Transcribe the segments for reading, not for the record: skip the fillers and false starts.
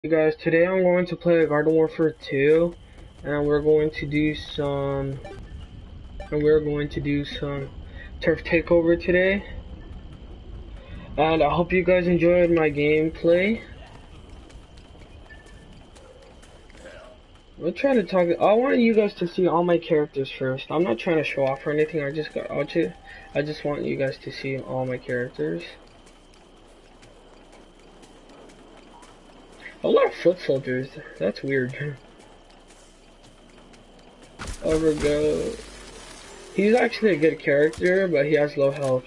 Hey guys, today I'm going to play Garden Warfare 2 and we're going to do some turf takeover today. And I hope you guys enjoyed my gameplay. We'll try to talk. I want you guys to see all my characters first. I'm not trying to show off or anything. I just want you guys to see all my characters. A lot of foot soldiers. That's weird. Over go. He's actually a good character, but he has low health.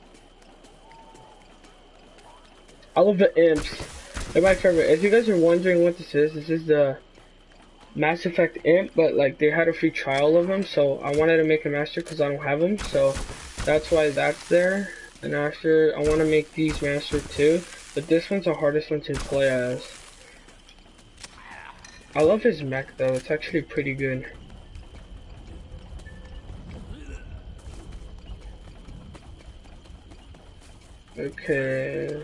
I love the imps. They're my favorite. If you guys are wondering what this is the Mass Effect imp, but like they had a free trial of them, so I wanted to make a master because I don't have them, so that's why that's there. And after, I want to make these master too, but this one's the hardest one to play as. I love his mech though, it's actually pretty good. Okay.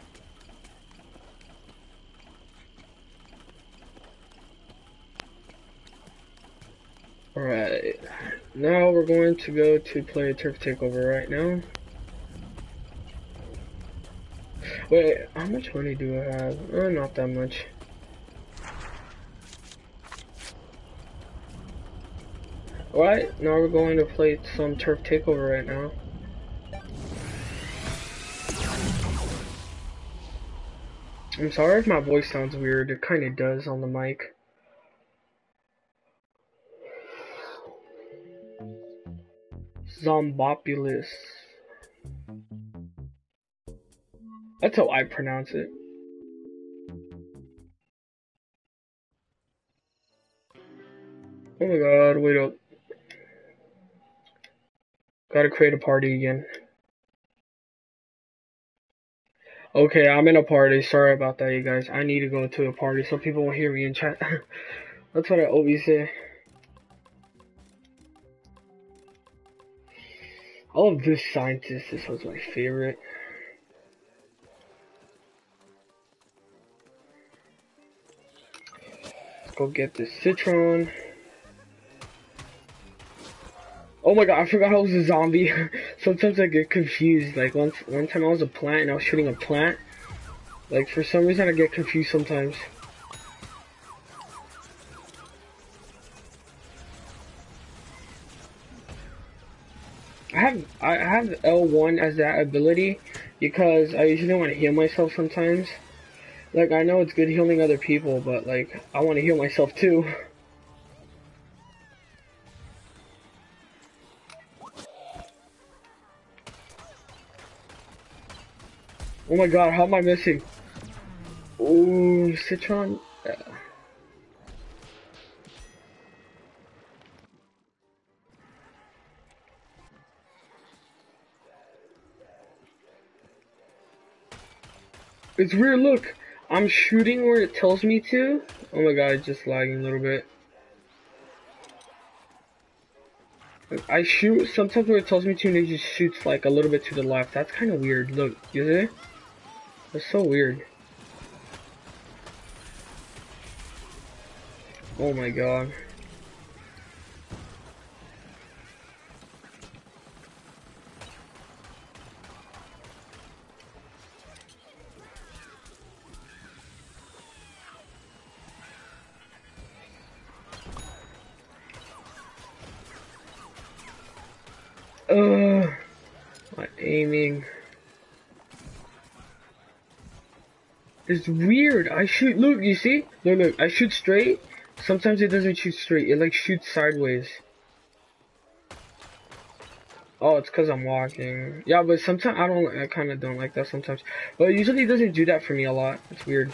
Alright. Now we're going to go to play Turf Takeover right now. Wait, how much money do I have? Oh, not that much. Alright, now we're going to play some Turf Takeover right now. I'm sorry if my voice sounds weird, it kinda does on the mic. Zombopulous. That's how I pronounce it. Oh my god, wait up. Gotta create a party again. Okay, I'm in a party. Sorry about that, you guys. I need to go to a party so people won't hear me in chat. That's what I always say. I love this scientist. This was my favorite. Let's go get this citron. Oh my god, I forgot I was a zombie. Sometimes I get confused. Like one time I was a plant and I was shooting a plant. Like for some reason I get confused sometimes. I have L1 as that ability because I usually want to heal myself sometimes. Like I know it's good healing other people, but like I want to heal myself too. Oh my god, how am I missing? Ooh, citron. It's weird, look. I'm shooting where it tells me to. Oh my god, it's just lagging a little bit. I shoot sometimes where it tells me to and it just shoots like a little bit to the left. That's kind of weird. Look, is it? That's so weird. Oh my god. My aiming. It's weird. I shoot. Look, you see? Look. I shoot straight. Sometimes it doesn't shoot straight. It like shoots sideways. Oh, it's because I'm walking. Yeah, but sometimes I kind of don't like that sometimes. But it usually doesn't do that for me a lot. It's weird.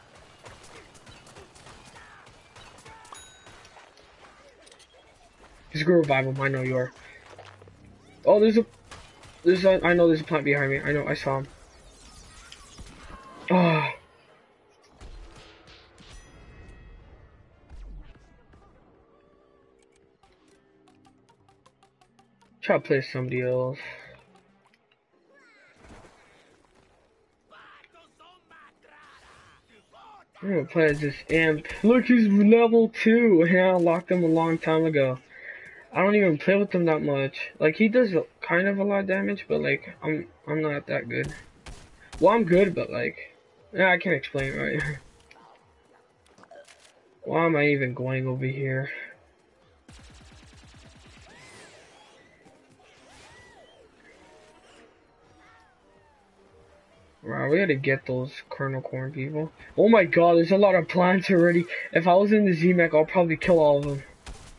Just go revive him. I know you are. Oh, I know there's a plant behind me. I know, I saw him. Oh. Try to play somebody else. Oh wanna play as this imp. Look, he's level 2, and I unlocked him a long time ago. I don't even play with him that much. Like, he does kind of a lot of damage, but like, I'm not that good. Well, I'm good, but like, yeah, I can't explain it right. Why am I even going over here? Wow, we gotta get those kernel corn people. Oh my god, there's a lot of plants already. If I was in the Z-Mech, I'll probably kill all of them.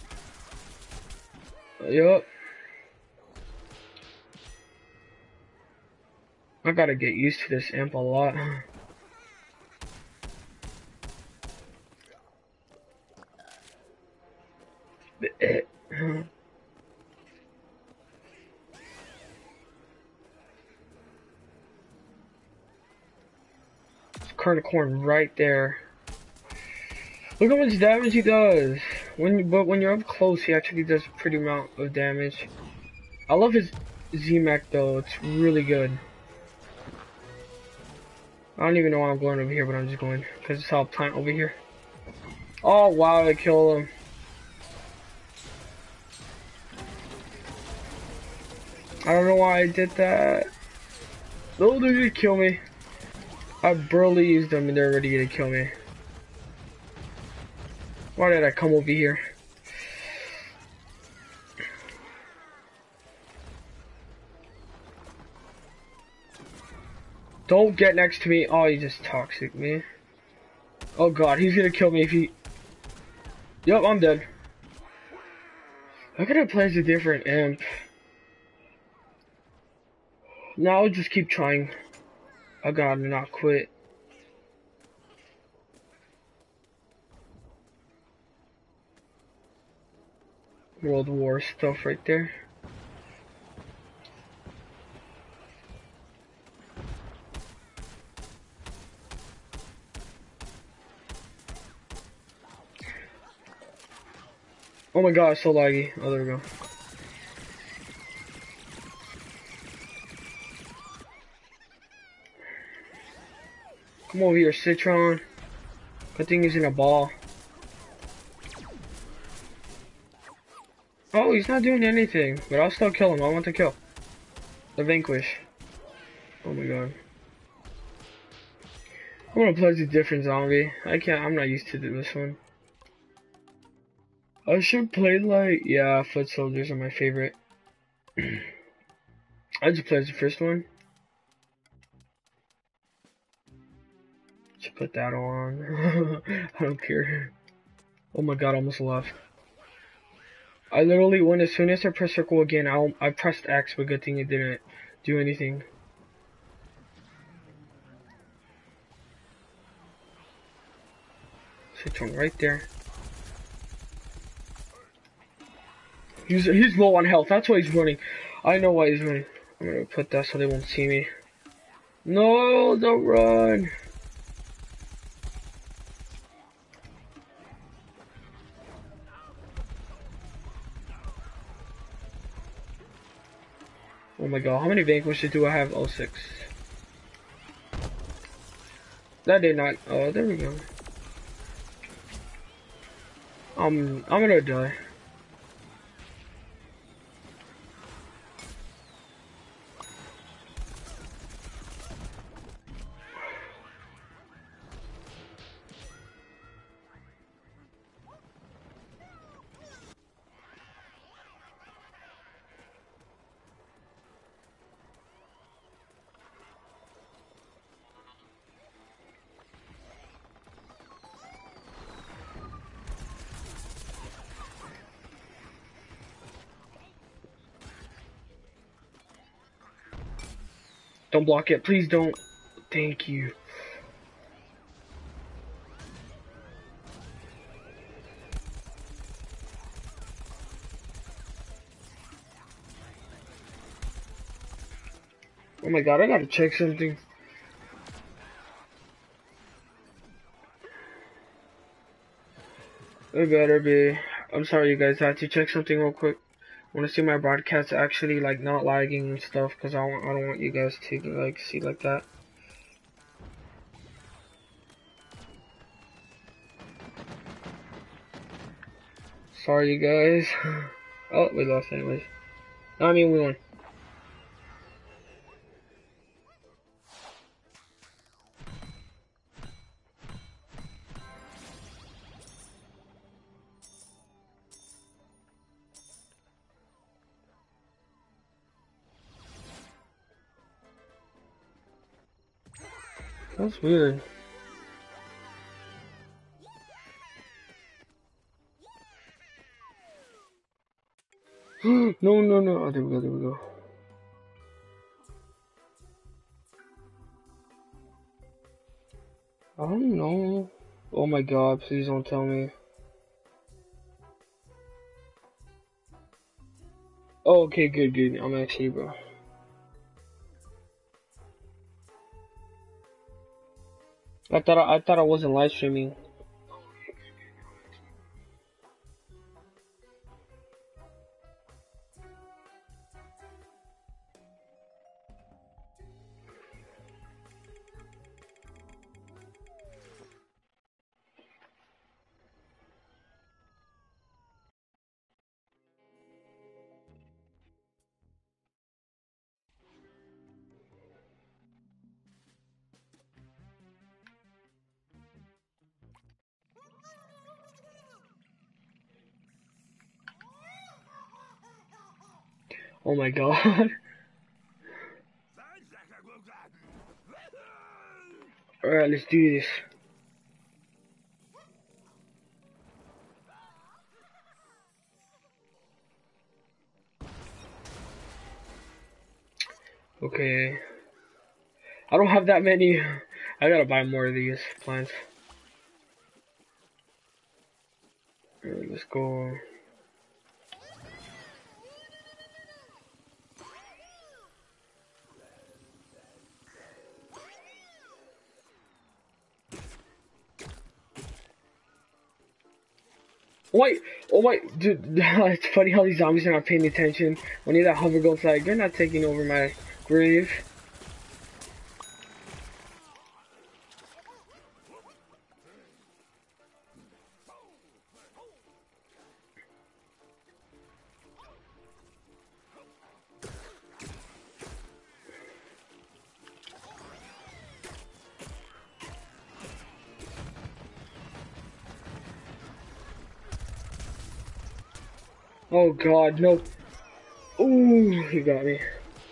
Yup. I gotta get used to this imp a lot. Kernel corn right there. Look how much damage he does. But when you're up close, he actually does a pretty amount of damage. I love his Z-Mech though. It's really good. I don't even know why I'm going over here, but I'm just going because it's all plant over here. Oh wow, I killed him. I don't know why I did that. No, they're gonna kill me. I barely used them and they're already gonna kill me. Why did I come over here? Don't get next to me. Oh, you just toxic me. Oh god, he's gonna kill me if he... Yup, I'm dead. I gotta play as a different imp. No, I'll just keep trying. I gotta not quit. World War stuff right there. Oh my god, it's so laggy. Oh, there we go. Come over here, Citron. Good thing he's in a ball. Oh, he's not doing anything, but I'll still kill him. I want to kill. The Vanquish. Oh my god. I'm gonna play as a different zombie. I'm not used to this one. I should play like, yeah, foot soldiers are my favorite. I just played the first one. Should put that on. I don't care. Oh my god, I almost left. I literally, as soon as I pressed circle again, I pressed X, but good thing it didn't do anything. Switch one right there. He's low on health, that's why he's running. I know why he's running. I'm gonna put that so they won't see me. No, don't run. Oh my god, how many vanquishes do I have? Oh, 6. That did not. Oh, there we go. I'm gonna die. Don't block it, please don't. Thank you. Oh my god, I gotta check something. It better be. I'm sorry you guys, I had to check something real quick. I want to see my broadcast actually like not lagging and stuff, because I don't want you guys to like see like that. Sorry, you guys. Oh, we lost anyways. No, I mean, we won. That's weird. No, no, no. Oh, there we go, there we go. I don't know. Oh my god, please don't tell me. Oh, okay, good, good. I'm actually, bro. I thought I wasn't live streaming. Oh my god. Alright, let's do this. Okay. I don't have that many. I gotta buy more of these plants. Alright, let's go. Wait, oh wait, dude, it's funny how these zombies are not paying attention. When that hover goes like, you're not taking over my grave. Oh god, no. Ooh, he got me.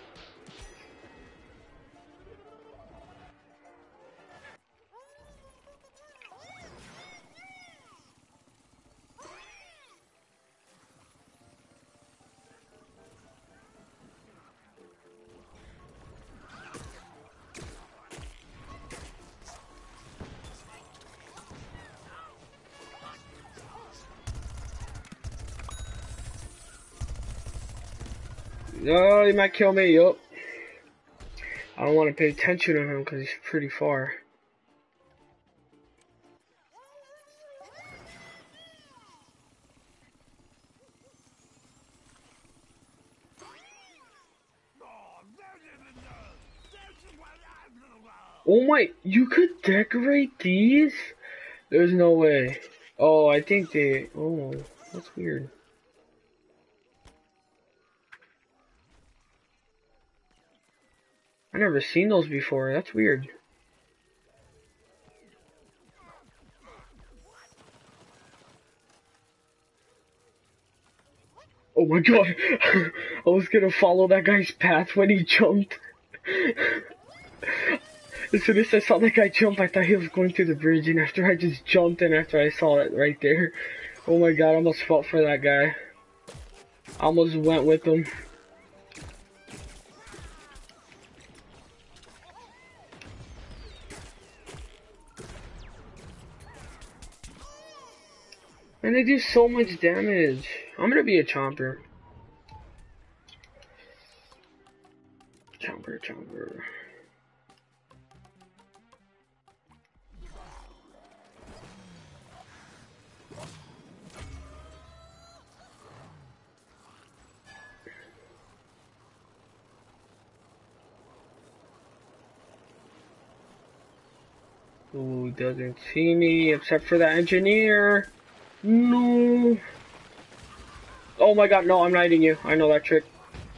No, he might kill me, yup. I don't want to pay attention to him because he's pretty far. Oh my, you could decorate these? There's no way. Oh, I think they, oh, that's weird. I never seen those before, that's weird. Oh my god, I was gonna follow that guy's path when he jumped. As soon as I saw that guy jump, I thought he was going through the bridge, and after I just jumped, and after I saw it right there, oh my god, I almost fought for that guy. I almost went with him. And they do so much damage. I'm gonna be a chomper. Chomper, chomper. Ooh, doesn't see me except for that engineer. No. Oh my god, no, I'm not eating you. I know that trick.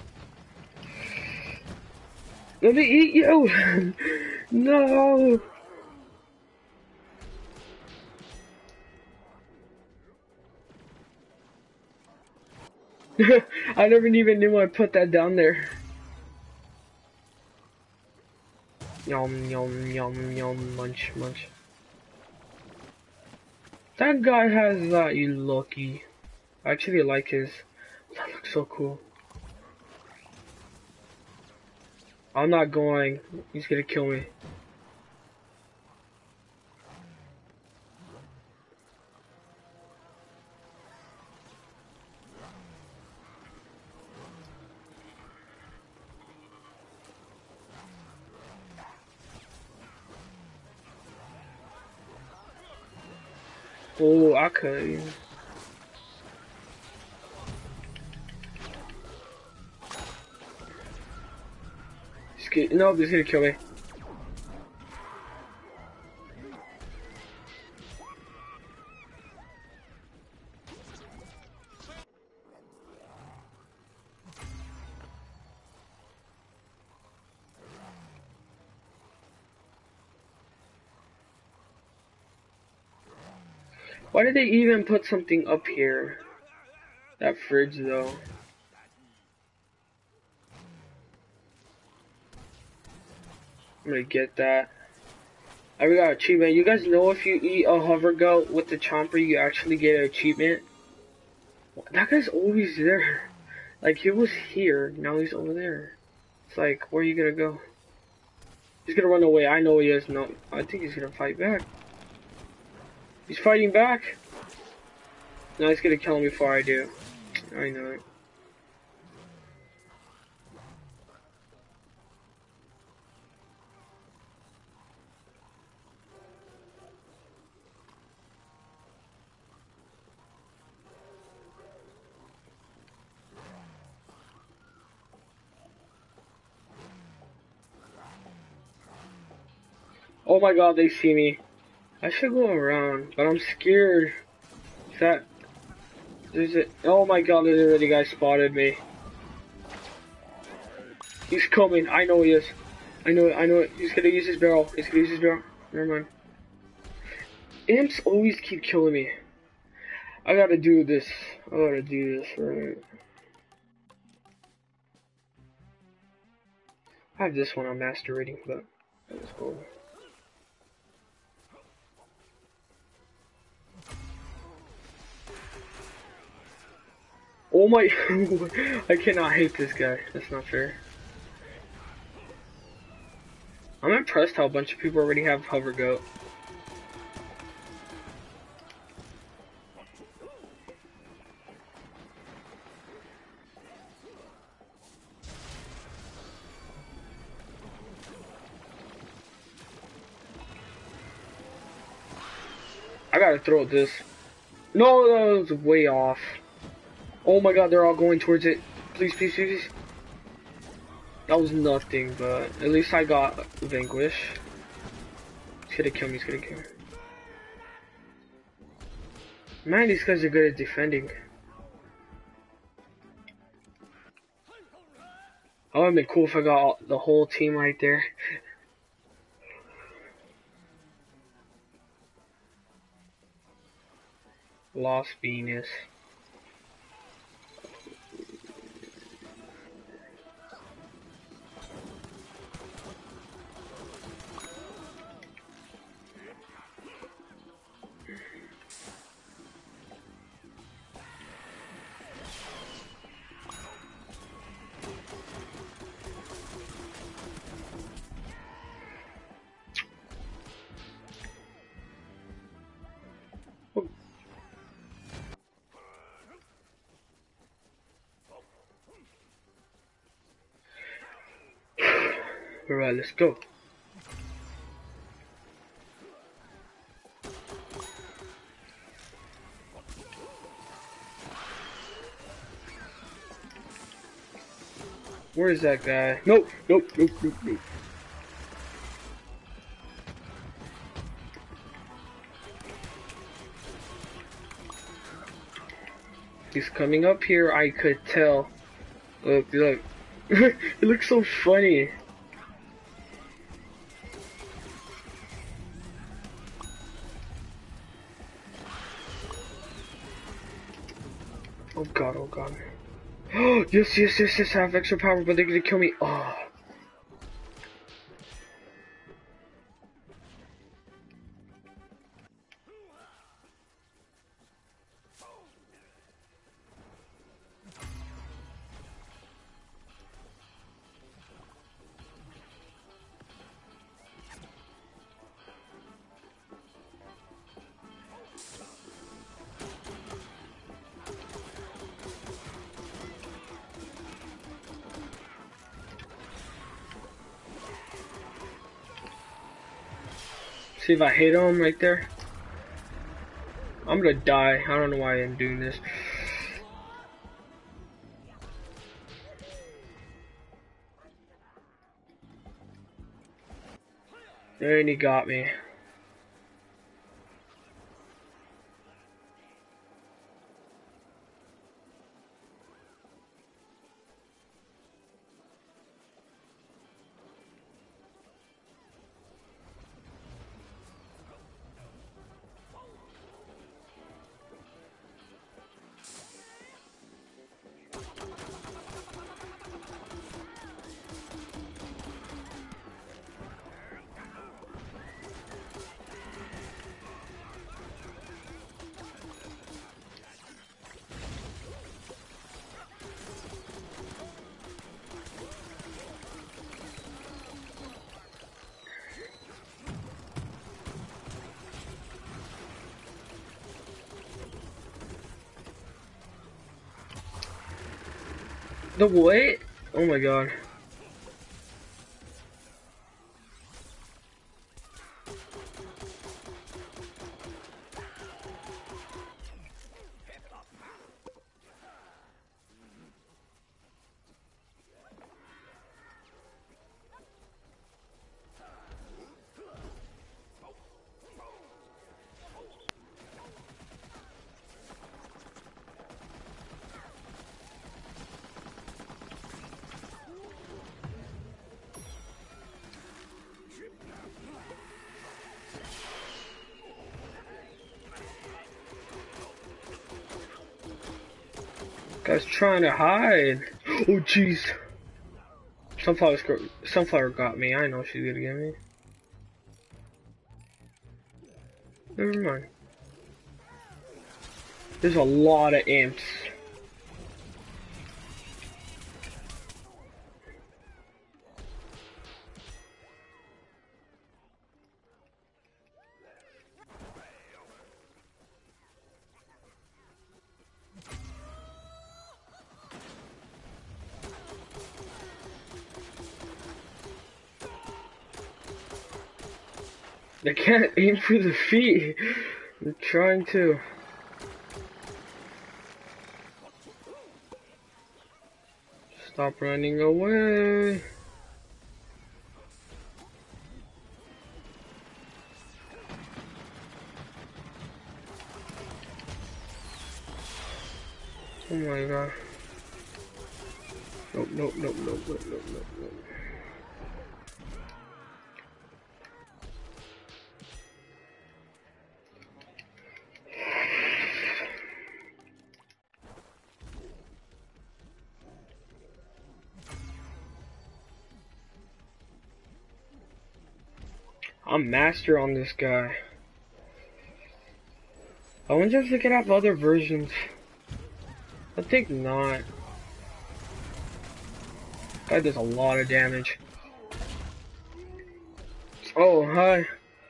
Let me eat you! No! I never even knew I put that down there. Yum, yum, yum, yum, munch, munch. That guy has that, you lucky. I actually like his. That looks so cool. I'm not going. He's gonna kill me. Oh, I could. No, he's gonna kill me. Why did they even put something up here? That fridge, though. I'm gonna get that. I got an achievement. You guys know if you eat a hover goat with the chomper, you actually get an achievement? That guy's always there. Like, he was here, now he's over there. It's like, where are you gonna go? He's gonna run away. I know he is. No, I think he's gonna fight back. He's fighting back. No, he's gonna kill me before I do. I know it. Oh my god, they see me. I should go around, but I'm scared. There's a, oh my god, there's already a guy spotted me. He's coming, I know he is. I know it. He's gonna use his barrel. Never mind. Imps always keep killing me. I gotta do this. Right. I have this one on master rating, but that was cool. Oh my, I cannot hate this guy. That's not fair. I'm impressed how a bunch of people already have hover goat. I gotta throw this. No, that was way off. Oh my god, they're all going towards it. Please, please, please. That was nothing, but at least I got Vanquish. He's gonna kill me, Man, these guys are good at defending. Oh, it would been cool if I got the whole team right there. Lost Venus. Alright, let's go. Where is that guy? Nope. He's coming up here, I could tell. Look, look. It looks so funny. Oh god, oh god. Oh, yes, yes, yes, yes, I have extra power, but they're gonna kill me. Oh. See if I hit him right there. I'm gonna die. I don't know why I'm doing this. And he got me. The what? Oh my god. Guy's trying to hide. Oh jeez. Sunflower got me. I know she's gonna get me. Never mind. There's a lot of imps. They can't aim for the feet. They're trying to. Stop running away. Oh my god. Nope, nope, nope, nope, nope, nope, nope, nope. I'm master on this guy. I wonder if they could have other versions. I think not. Guy does a lot of damage. Oh, hi.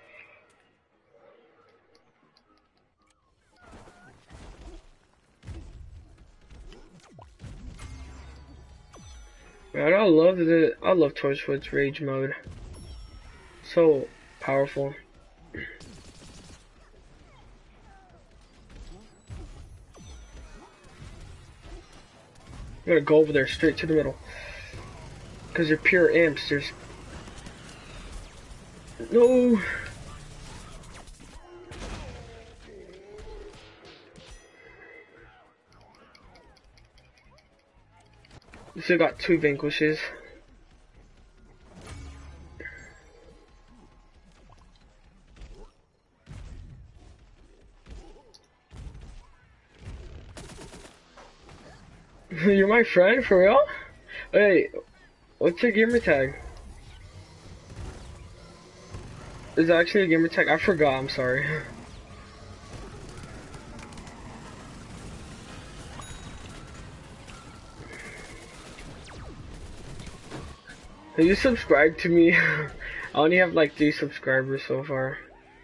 Man, I love Torchwood's rage mode. So powerful. I'm gonna go over there straight to the middle. Cause they're pure imps. There's no. Still got 2 vanquishes. You're my friend, for real? Wait, what's your gamer tag? Is that actually a gamer tag? I forgot, I'm sorry. Have you subscribed to me? I only have like 3 subscribers so far.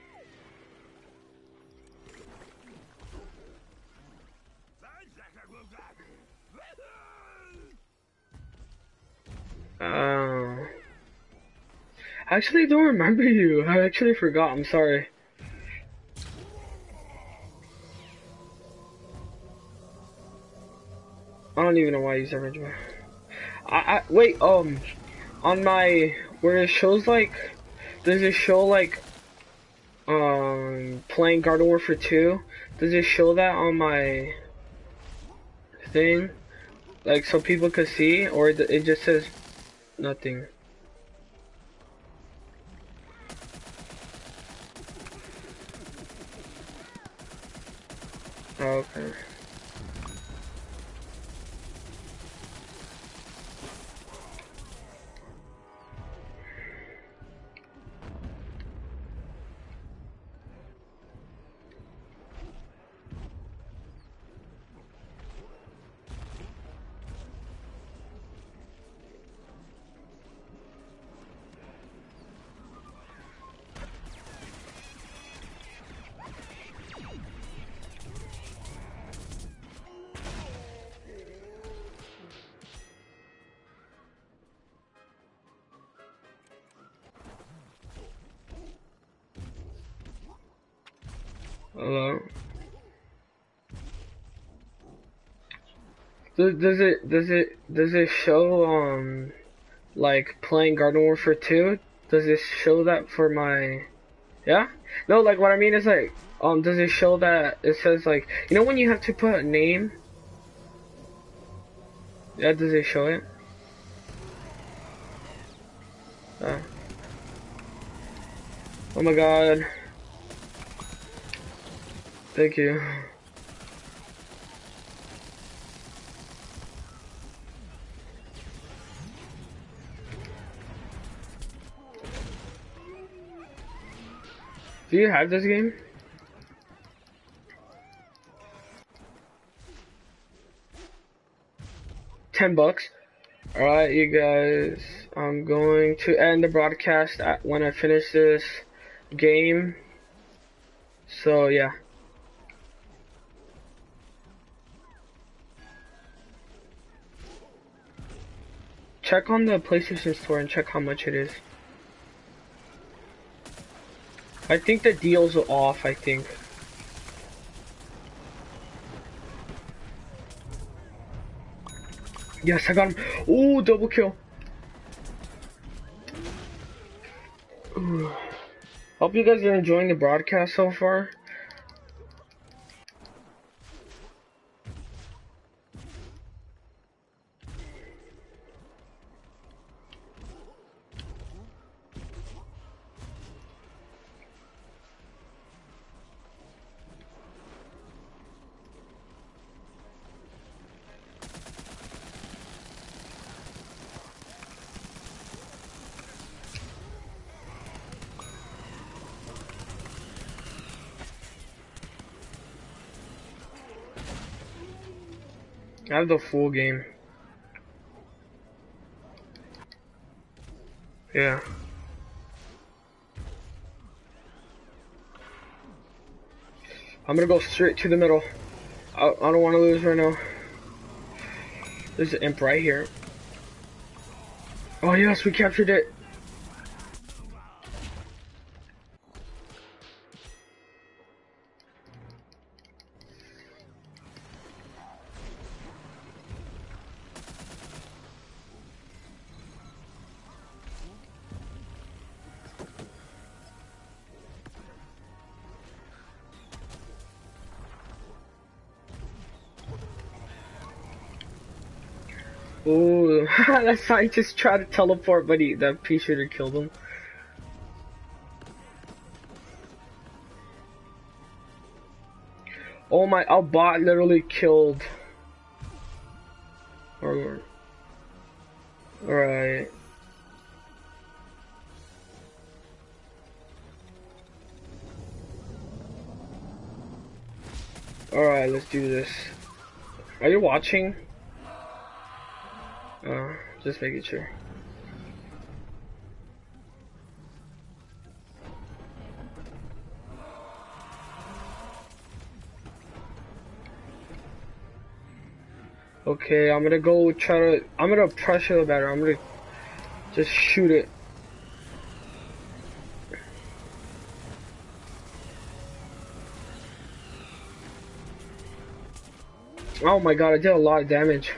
I actually don't remember you. I actually forgot. I'm sorry. I don't even know why I use that regimen. Wait, on my, where it shows like, does it show like, playing Garden Warfare 2? Does it show that on my thing? Like, so people could see? Or it just says nothing? Oh, okay. Hello? Does it show, like, playing Garden Warfare 2? Does it show that for my, yeah? No, like, what I mean is, like, does it show that it says, like, you know when you have to put a name? Yeah, does it show it? Oh my god. Thank you. Do you have this game? $10. Alright, you guys. I'm going to end the broadcast when I finish this game. So, yeah. Check on the PlayStation Store and check how much it is. I think the deals are off, I think. Yes, I got him. Ooh, double kill. Ooh. Hope you guys are enjoying the broadcast so far. I have the full game. Yeah. I'm gonna go straight to the middle. I don't want to lose right now. There's an imp right here. Oh yes, we captured it. Ooh, that scientist tried to teleport, but that pea shooter killed him. Oh my, our bot literally killed. Alright. Alright, let's do this. Are you watching? Just making sure. Okay, I'm gonna go I'm gonna pressure the battery. I'm gonna just shoot it. Oh my god, I did a lot of damage.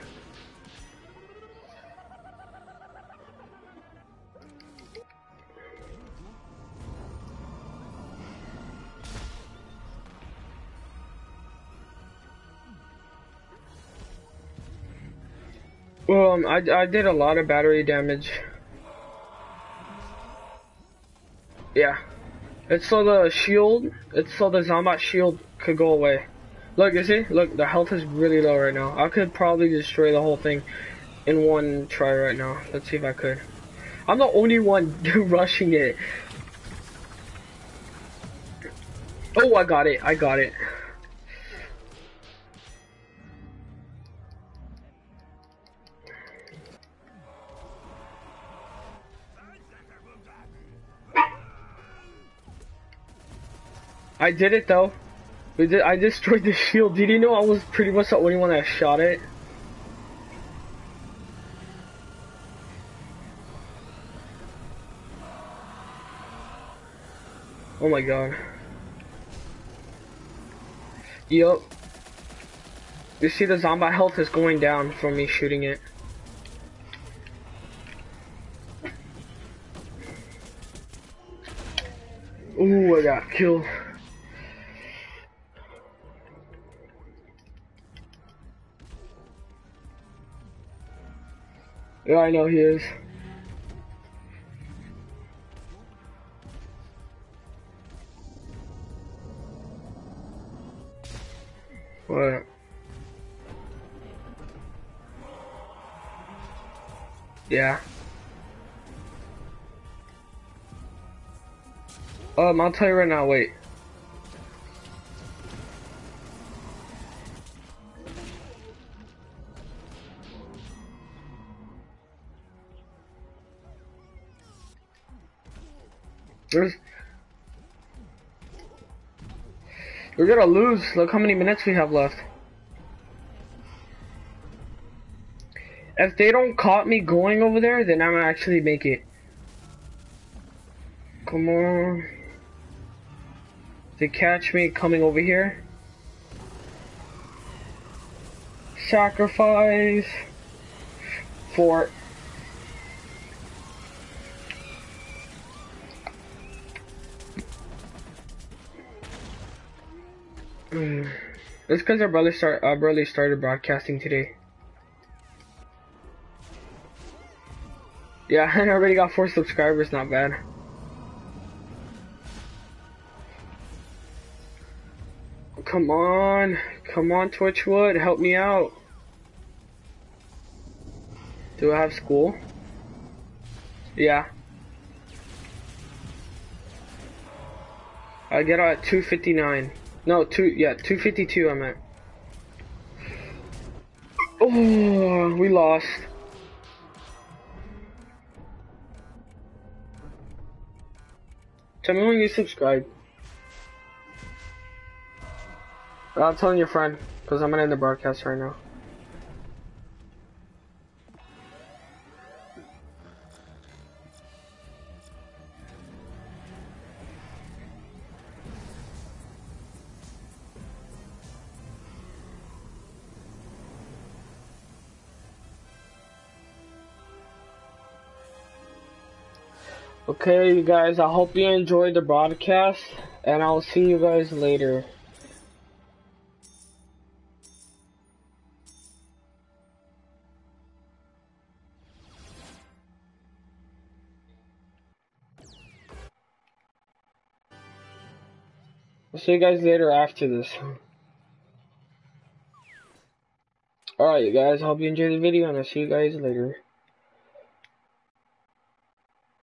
I did a lot of battery damage. Yeah. It's so the Zombat shield could go away. Look, you see? Look, the health is really low right now. I could probably destroy the whole thing in one try right now. Let's see if I could. I'm the only one rushing it. Oh, I got it. I got it. I did it though. I destroyed the shield. Did you know I was pretty much the only one that shot it? Oh my god. Yup. You see the zombie health is going down from me shooting it. Ooh, I got killed. Yeah, I know he is. What? Yeah. I'll tell you right now, wait. We're gonna lose. Look how many minutes we have left. If they don't caught me going over there, then I'm gonna actually make it. Come on. They catch me coming over here. Sacrifice. For. It's because our brother started broadcasting today. Yeah, and I already got 4 subscribers, not bad. Come on, Twitchwood, help me out. Do I have school? Yeah. I get out at 2:59. No, 2:52 I'm at. Oh, we lost. Tell me when you subscribe. I'm telling your friend, because I'm gonna end the broadcast right now. Okay, you guys, I hope you enjoyed the broadcast, and I'll see you guys later. I'll see you guys later after this. Alright, you guys, hope you enjoyed the video, and I'll see you guys later.